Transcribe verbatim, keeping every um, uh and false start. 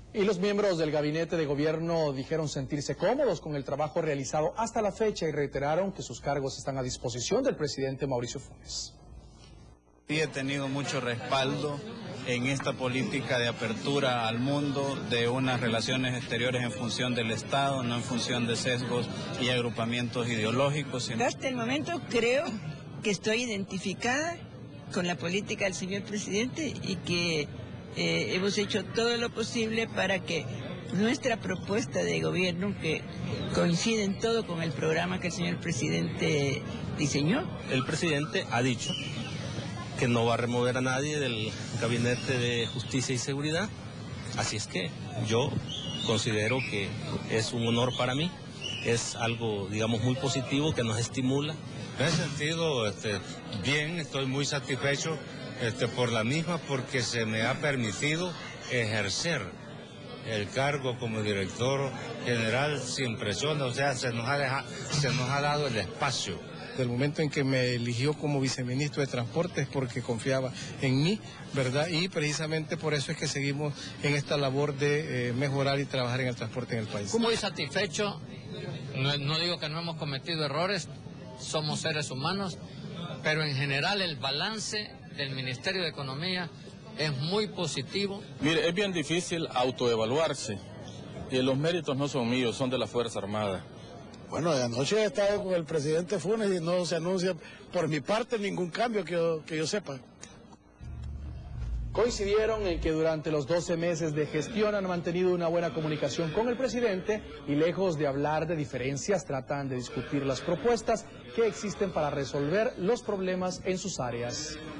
Y los miembros del gabinete de gobierno dijeron sentirse cómodos con el trabajo realizado hasta la fecha y reiteraron que sus cargos están a disposición del presidente Mauricio Funes. Sí, he tenido mucho respaldo en esta política de apertura al mundo, de unas relaciones exteriores en función del Estado, no en función de sesgos y agrupamientos ideológicos. Sino... Hasta el momento creo que estoy identificada con la política del señor presidente y que eh, hemos hecho todo lo posible para que nuestra propuesta de gobierno, que coincide en todo con el programa que el señor presidente diseñó. El presidente ha dicho que no va a remover a nadie del Gabinete de Justicia y Seguridad, así es que yo considero que es un honor para mí, es algo, digamos, muy positivo que nos estimula. En ese sentido, este, bien, estoy muy satisfecho este, por la misma, porque se me ha permitido ejercer el cargo como director general sin presión, o sea, se nos ha dejado, se nos ha dado el espacio. Del momento en que me eligió como viceministro de Transportes porque confiaba en mí, ¿verdad? Y precisamente por eso es que seguimos en esta labor de eh, mejorar y trabajar en el transporte en el país. Muy satisfecho, no, no digo que no hemos cometido errores, somos seres humanos, pero en general el balance del Ministerio de Economía es muy positivo. Mire, es bien difícil autoevaluarse y los méritos no son míos, son de la Fuerza Armada. Bueno, de anoche he estado con el presidente Funes y no se anuncia por mi parte ningún cambio que yo, que yo sepa. Coincidieron en que durante los doce meses de gestión han mantenido una buena comunicación con el presidente y lejos de hablar de diferencias tratan de discutir las propuestas que existen para resolver los problemas en sus áreas.